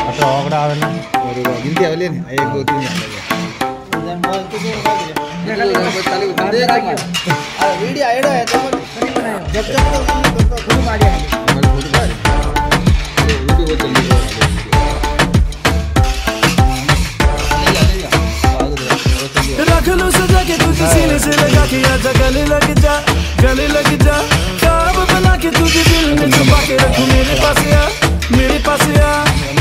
तो ओकड़ा आवेला और गिनती आवेले नहीं 1 2 3 आवेले वीडियो ऐड है तो जब तक खुद मारिया रख लो सजा के तुझे सीने से लगा के आजा गले लग जा ख्वाब बना के तुझे दिल में छुपा के रखूं मेरे पास आ